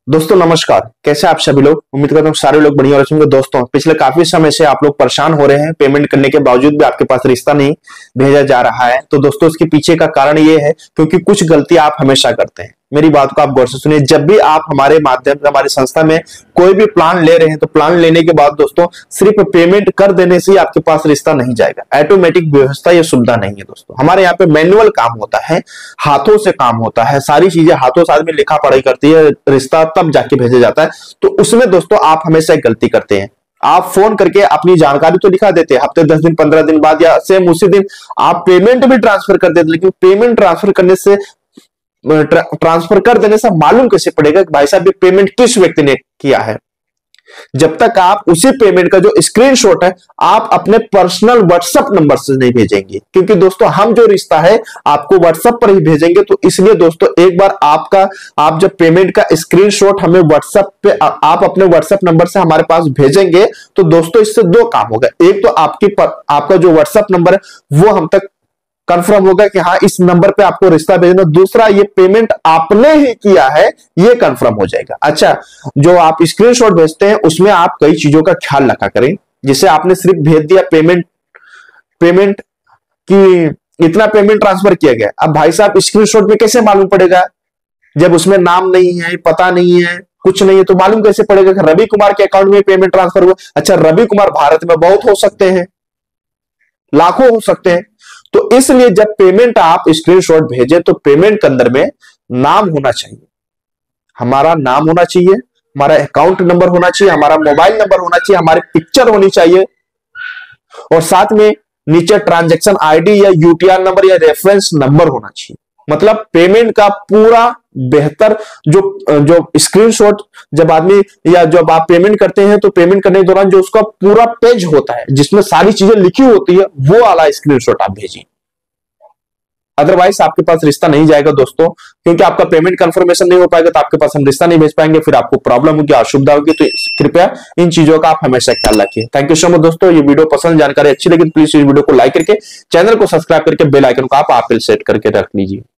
दोस्तों नमस्कार। कैसे आप सभी लोग? उम्मीद करता हूँ सारे लोग बढ़िया होंगे। दोस्तों पिछले काफी समय से आप लोग परेशान हो रहे हैं, पेमेंट करने के बावजूद भी आपके पास रिश्ता नहीं भेजा जा रहा है। तो दोस्तों इसके पीछे का कारण ये है क्योंकि कुछ गलती आप हमेशा करते हैं। मेरी बात को आप गौर से सुनिए। जब भी आप हमारे माध्यम से हमारी संस्था में कोई भी प्लान ले रहे हैं तो प्लान लेने के बाद दोस्तों सिर्फ पेमेंट कर देने से ही आपके पास रिश्ता नहीं जाएगा। ऑटोमेटिक व्यवस्था ये सुविधा नहीं है दोस्तों। हमारे यहाँ पे मैनुअल काम होता है, हाथों से काम होता है, सारी चीजें हाथों से आदमी लिखा पढ़ाई करती है, रिश्ता तब जाके भेजा जाता है। तो उसमें दोस्तों आप हमेशा एक गलती करते हैं। आप फोन करके अपनी जानकारी तो लिखा देते हैं, हफ्ते 10 दिन 15 दिन बाद या सेम उसी दिन आप पेमेंट भी ट्रांसफर कर देते, लेकिन पेमेंट ट्रांसफर कर देने से मालूम कैसे पड़ेगा कि भाई साहब ये पेमेंट किस व्यक्ति ने किया है? जब तक आप उसी पेमेंट का जो स्क्रीनशॉट है आप अपने पर्सनल व्हाट्सएप नंबर से नहीं भेजेंगे, क्योंकि दोस्तों हम जो रिश्ता है आपको व्हाट्सएप पर ही भेजेंगे। तो इसलिए दोस्तों एक बार आप जब पेमेंट का स्क्रीनशॉट हमें व्हाट्सएप पे आप अपने व्हाट्सएप नंबर से हमारे पास भेजेंगे तो दोस्तों इससे दो काम होगा। एक तो आपका जो व्हाट्सएप नंबर है वो हम तक कंफर्म होगा कि हाँ इस नंबर पे आपको रिश्ता भेजना। दूसरा, ये पेमेंट आपने ही किया है ये कंफर्म हो जाएगा। अच्छा, जो आप स्क्रीनशॉट भेजते हैं उसमें आप कई चीजों का ख्याल रखा करें। जैसे आपने सिर्फ भेज दिया पेमेंट की इतना पेमेंट ट्रांसफर किया गया। अब भाई साहब स्क्रीनशॉट में कैसे मालूम पड़ेगा जब उसमें नाम नहीं है, पता नहीं है, कुछ नहीं है, तो मालूम कैसे पड़ेगा कि रवि कुमार के अकाउंट में पेमेंट ट्रांसफर हुआ? अच्छा, रवि कुमार भारत में बहुत हो सकते हैं, लाखों हो सकते हैं। तो इसलिए जब पेमेंट आप स्क्रीनशॉट भेजें तो पेमेंट के अंदर में नाम होना चाहिए, हमारा नाम होना चाहिए, हमारा अकाउंट नंबर होना चाहिए, हमारा मोबाइल नंबर होना चाहिए, हमारी पिक्चर होनी चाहिए और साथ में नीचे ट्रांजैक्शन आईडी या यूटीआर नंबर या रेफरेंस नंबर होना चाहिए। मतलब पेमेंट का पूरा बेहतर जो स्क्रीनशॉट जब आदमी या जब आप पेमेंट करते हैं तो पेमेंट करने के दौरान जो उसका पूरा पेज होता है जिसमें सारी चीजें लिखी होती है वो वाला स्क्रीनशॉट आप भेजिए। अदरवाइज आपके पास रिश्ता नहीं जाएगा दोस्तों, क्योंकि आपका पेमेंट कंफर्मेशन नहीं हो पाएगा तो आपके पास हम रिश्ता नहीं भेज पाएंगे, फिर आपको प्रॉब्लम होगी, असुविधा होगी। तो कृपया इन चीजों का आप हमेशा ख्याल रखिए। थैंक यू सो मच दोस्तों। ये वीडियो पसंद, जानकारी अच्छी लगी तो प्लीज इस वीडियो को लाइक करके चैनल को सब्सक्राइब करके बेल आइकन को आप सेट करके रख लीजिए।